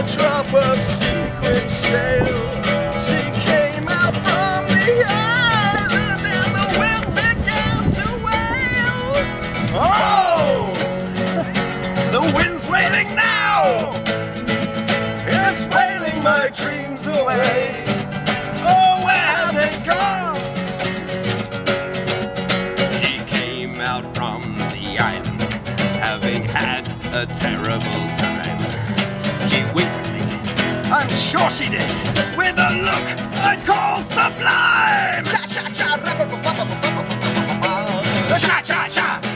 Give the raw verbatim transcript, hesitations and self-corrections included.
a drop of sequin shale. She came out from the island and the wind began to wail. Oh! The wind's wailing now! It's wailing my dreams away. Oh, where have they gone? She came out from the island, having had a terrible time. She winked at me, I'm sure she did, with a look I'd call sublime. Cha cha cha, cha cha cha.